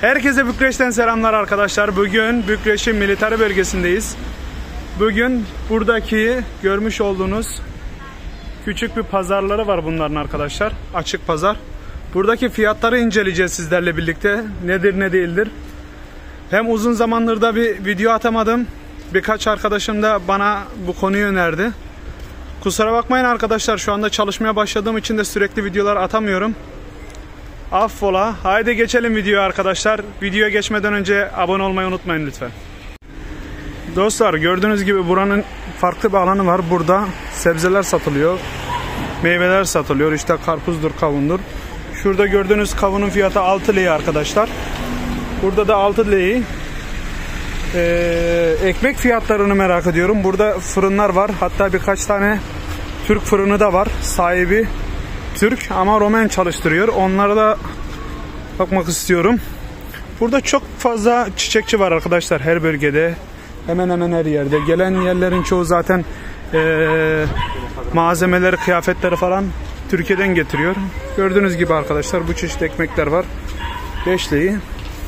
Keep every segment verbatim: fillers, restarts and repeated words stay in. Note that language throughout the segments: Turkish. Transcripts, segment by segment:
Herkese Bükreş'ten selamlar arkadaşlar. Bugün Bükreş'in militer bölgesindeyiz. Bugün buradaki görmüş olduğunuz küçük bir pazarları var bunların arkadaşlar. Açık pazar. Buradaki fiyatları inceleyeceğiz sizlerle birlikte. Nedir ne değildir. Hem uzun zamandır da bir video atamadım. Birkaç arkadaşım da bana bu konuyu önerdi. Kusura bakmayın arkadaşlar, şu anda çalışmaya başladığım için de sürekli videolar atamıyorum. Affola. Haydi geçelim videoya arkadaşlar. Videoya geçmeden önce abone olmayı unutmayın lütfen. Dostlar, gördüğünüz gibi buranın farklı bir alanı var. Burada sebzeler satılıyor. Meyveler satılıyor. İşte karpuzdur, kavundur. Şurada gördüğünüz kavunun fiyatı altı lira arkadaşlar. Burada da altı lira. Ee, ekmek fiyatlarını merak ediyorum. Burada fırınlar var. Hatta birkaç tane Türk fırını da var. Sahibi Türk ama Romen çalıştırıyor. Onlara da bakmak istiyorum. Burada çok fazla çiçekçi var arkadaşlar her bölgede. Hemen hemen her yerde. Gelen yerlerin çoğu zaten ee, malzemeleri, kıyafetleri falan Türkiye'den getiriyor. Gördüğünüz gibi arkadaşlar bu çeşit ekmekler var. beş lira.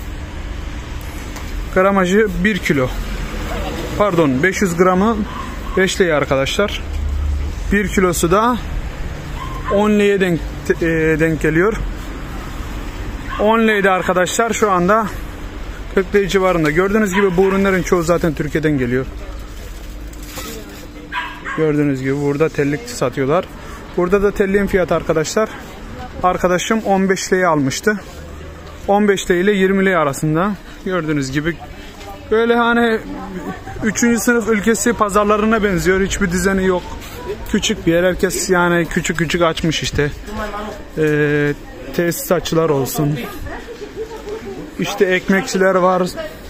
Gramajı bir kilo. Pardon, beş yüz gramı beş lira arkadaşlar. bir kilosu da on liraya denk, e, denk geliyor. on liraydı arkadaşlar, şu anda kırk lira civarında. Gördüğünüz gibi bu ürünlerin çoğu zaten Türkiye'den geliyor. Gördüğünüz gibi burada tellik satıyorlar. Burada da telliğin fiyatı arkadaşlar. Arkadaşım on beş liraya almıştı. on beş lira ile yirmi lira arasında. Gördüğünüz gibi böyle hani üçüncü sınıf ülkesi pazarlarına benziyor. Hiçbir düzeni yok. Küçük bir yer. Herkes yani küçük küçük açmış işte. Ee, tesisatçılar olsun. İşte ekmekçiler var.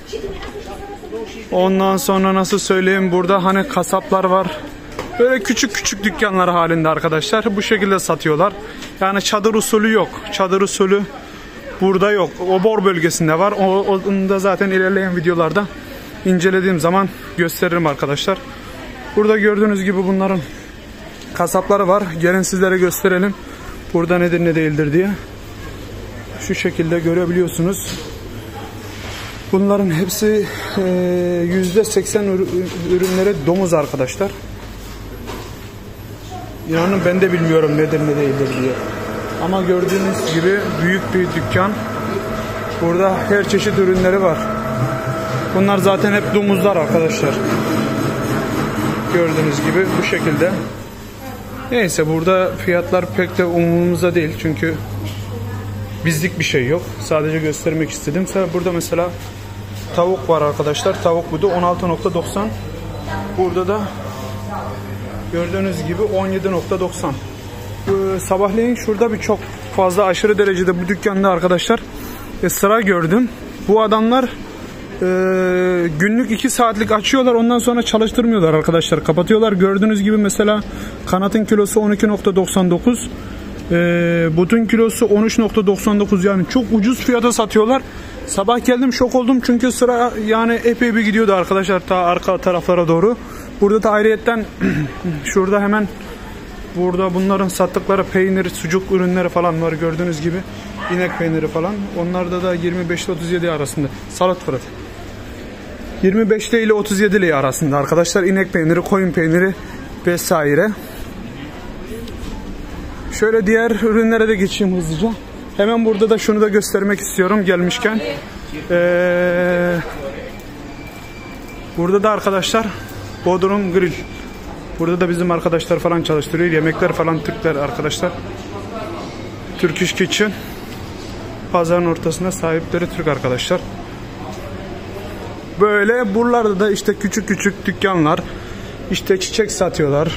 Ondan sonra nasıl söyleyeyim, burada hani kasaplar var. Böyle küçük küçük dükkanlar halinde arkadaşlar. Bu şekilde satıyorlar. Yani çadır usulü yok. Çadır usulü burada yok. Obor bölgesinde var. O, onu da zaten ilerleyen videolarda incelediğim zaman gösteririm arkadaşlar. Burada gördüğünüz gibi bunların kasapları var. Gelin sizlere gösterelim. Burada nedir ne değildir diye. Şu şekilde görebiliyorsunuz. Bunların hepsi yüzde seksen ürünleri domuz arkadaşlar. İnanın ben de bilmiyorum nedir ne değildir diye. Ama gördüğünüz gibi büyük bir dükkan. Burada her çeşit ürünleri var. Bunlar zaten hep domuzlar arkadaşlar. Gördüğünüz gibi bu şekilde. Neyse, burada fiyatlar pek de umurumuzda değil. Çünkü bizlik bir şey yok. Sadece göstermek istedim. Burada mesela tavuk var arkadaşlar. Tavuk budu on altı nokta doksan. Burada da gördüğünüz gibi on yedi nokta doksan. Ee, sabahleyin şurada bir çok fazla aşırı derecede bu dükkanda arkadaşlar e, sıra gördüm. Bu adamlar e, günlük iki saatlik açıyorlar, ondan sonra çalıştırmıyorlar arkadaşlar, kapatıyorlar. Gördüğünüz gibi mesela kanatın kilosu on iki nokta doksan dokuz, e, butun kilosu on üç nokta doksan dokuz, yani çok ucuz fiyata satıyorlar. Sabah geldim, şok oldum çünkü sıra yani epey bir gidiyordu arkadaşlar ta arka taraflara doğru. Burada da ayrıyetten şurada hemen burada bunların sattıkları peynir, sucuk ürünleri falan var gördüğünüz gibi. İnek peyniri falan. Onlarda da yirmi beş ile otuz yedi arasında. Salat fırat. yirmi beş ile otuz yedi lira arasında arkadaşlar. İnek peyniri, koyun peyniri vesaire. Şöyle diğer ürünlere de geçeyim hızlıca. Hemen burada da şunu da göstermek istiyorum gelmişken. Ee, burada da arkadaşlar Bodrum Grill. Burada da bizim arkadaşlar falan çalıştırıyor. Yemekler falan Türkler arkadaşlar. Turkish Kitchen. Pazarın ortasında, sahipleri Türk arkadaşlar. Böyle buralarda da işte küçük küçük dükkanlar. İşte çiçek satıyorlar.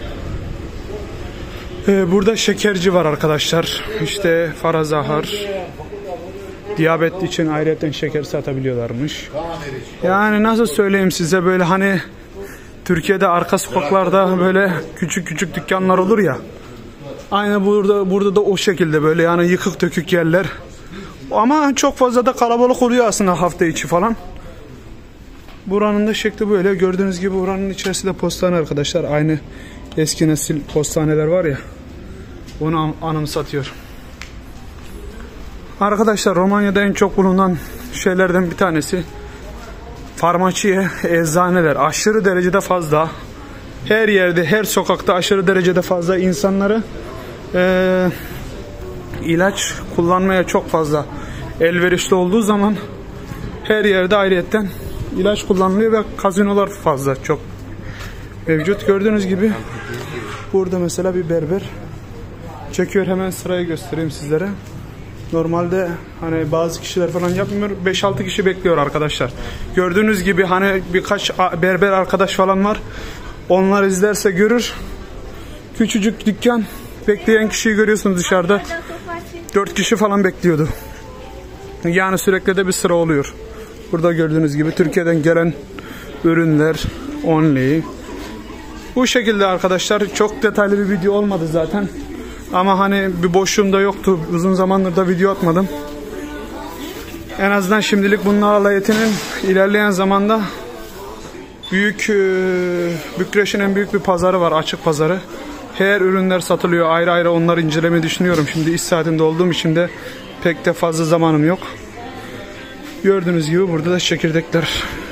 Ee, burada şekerci var arkadaşlar. İşte Farazahar. Diyabet için ayrıca şeker satabiliyorlarmış. Yani nasıl söyleyeyim size, böyle hani Türkiye'de arka sokaklarda böyle küçük küçük dükkanlar olur ya. Aynı burada burada da o şekilde böyle, yani yıkık dökük yerler. Ama çok fazla da kalabalık oluyor aslında hafta içi falan. Buranın da şekli böyle. Gördüğünüz gibi buranın içerisinde postane arkadaşlar. Aynı eski nesil postaneler var ya. Onu anımsatıyor. Arkadaşlar Romanya'da en çok bulunan şeylerden bir tanesi farmaciye, eczaneler aşırı derecede fazla. Her yerde, her sokakta aşırı derecede fazla insanları e, ilaç kullanmaya çok fazla elverişli olduğu zaman her yerde ayrıyetten ilaç kullanılıyor ve kazinolar fazla çok mevcut. Gördüğünüz gibi burada mesela bir berber çekiyor, hemen sırayı göstereyim sizlere. Normalde hani bazı kişiler falan yapmıyor, beş altı kişi bekliyor arkadaşlar. Gördüğünüz gibi hani birkaç berber arkadaş falan var. Onlar izlerse görür. Küçücük dükkan, bekleyen kişiyi görüyorsunuz dışarıda. dört kişi falan bekliyordu. Yani sürekli de bir sıra oluyor. Burada gördüğünüz gibi Türkiye'den gelen ürünler only. Bu şekilde arkadaşlar, çok detaylı bir video olmadı zaten. Ama hani bir boşluğum da yoktu. Uzun zamandır da video atmadım. En azından şimdilik bunlarla yetinin. İlerleyen zamanda büyük e, Bükreş'in en büyük bir pazarı var, açık pazarı. Her ürünler satılıyor ayrı ayrı, onları incelemeyi düşünüyorum. Şimdi iş saatinde olduğum için de pek de fazla zamanım yok. Gördüğünüz gibi burada da çekirdekler.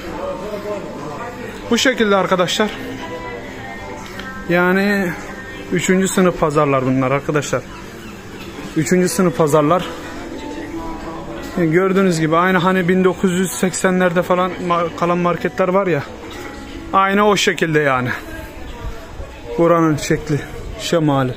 Bu şekilde arkadaşlar. Yani üçüncü sınıf pazarlar bunlar arkadaşlar. Üçüncü sınıf pazarlar. Gördüğünüz gibi aynı hani bin dokuz yüz seksenlerde falan kalan marketler var ya. Aynı o şekilde yani. Buranın şekli, şemali.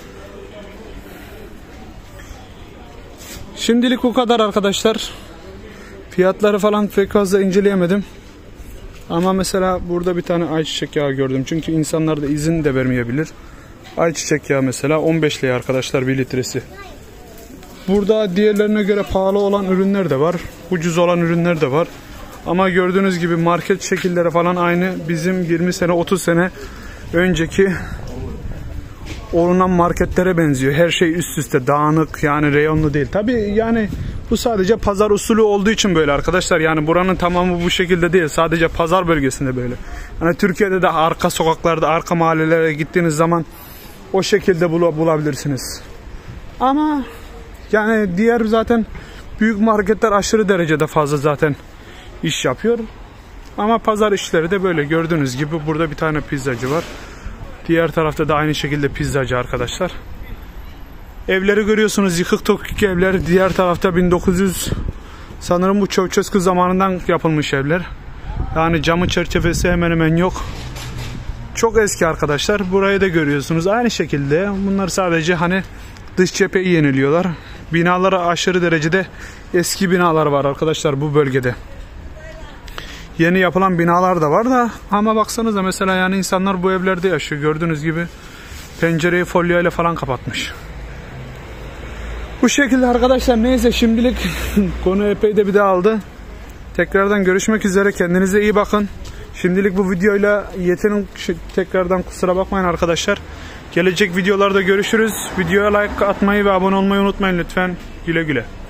Şimdilik bu kadar arkadaşlar. Fiyatları falan pek fazla inceleyemedim. Ama mesela burada bir tane ayçiçek yağı gördüm. Çünkü insanlar da izin de vermeyebilir. Ayçiçek yağı mesela on beş lira arkadaşlar bir litresi. Burada diğerlerine göre pahalı olan ürünler de var. Ucuz olan ürünler de var. Ama gördüğünüz gibi market şekilleri falan aynı. Bizim yirmi sene otuz sene önceki olunan marketlere benziyor. Her şey üst üste dağınık, yani reyonlu değil. Tabii yani bu sadece pazar usulü olduğu için böyle arkadaşlar. Yani buranın tamamı bu şekilde değil. Sadece pazar bölgesinde böyle. Hani Türkiye'de de arka sokaklarda, arka mahallelere gittiğiniz zaman o şekilde bul bulabilirsiniz. Ama yani diğer zaten büyük marketler aşırı derecede fazla zaten iş yapıyor. Ama pazar işleri de böyle. Gördüğünüz gibi burada bir tane pizzacı var. Diğer tarafta da aynı şekilde pizzacı arkadaşlar. Evleri görüyorsunuz, yıkık tokuk evler. Diğer tarafta bin dokuz yüz sanırım bu Çavuşescu zamanından yapılmış evler. Yani camı çerçevesi hemen hemen yok. Çok eski arkadaşlar. Burayı da görüyorsunuz aynı şekilde. Bunlar sadece hani dış cepheyi yeniliyorlar. Binalara aşırı derecede eski binalar var arkadaşlar bu bölgede. Yeni yapılan binalar da var da ama baksanıza mesela yani insanlar bu evlerde yaşıyor. Gördüğünüz gibi pencereyi folyoyla falan kapatmış. Bu şekilde arkadaşlar, neyse şimdilik konu epey de bir de aldı. Tekrardan görüşmek üzere, kendinize iyi bakın. Şimdilik bu videoyla yetinin, tekrardan kusura bakmayın arkadaşlar. Gelecek videolarda görüşürüz. Videoya like atmayı ve abone olmayı unutmayın lütfen. Güle güle.